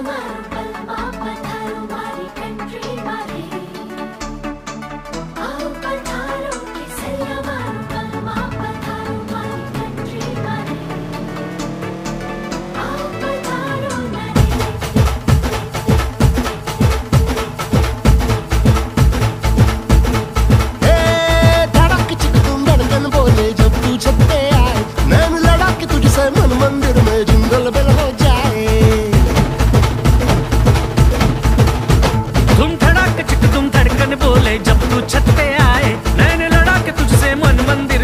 मन मंदिर में जिंगल बेल हो जाए। धूम धड़ाक चिक तुम धड़कन बोले जब तू छत पे आए, नैन लड़ा के तुझसे मन मंदिर